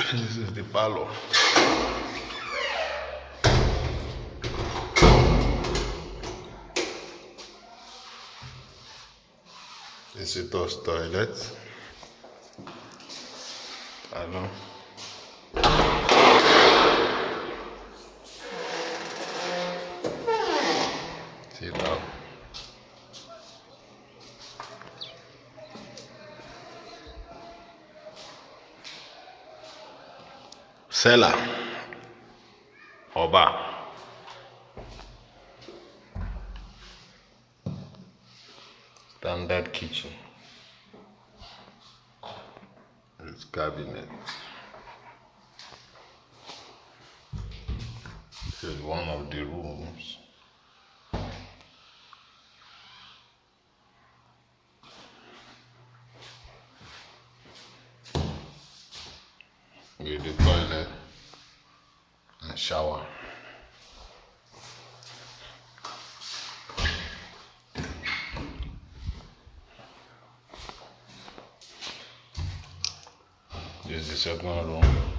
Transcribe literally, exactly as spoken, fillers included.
This is the parlor. Visitor's toilet. I know. Sit down. Cellar. Oba. Standard kitchen. It's cabinet. This is one of the rooms. With the toilet and shower. This is the second room.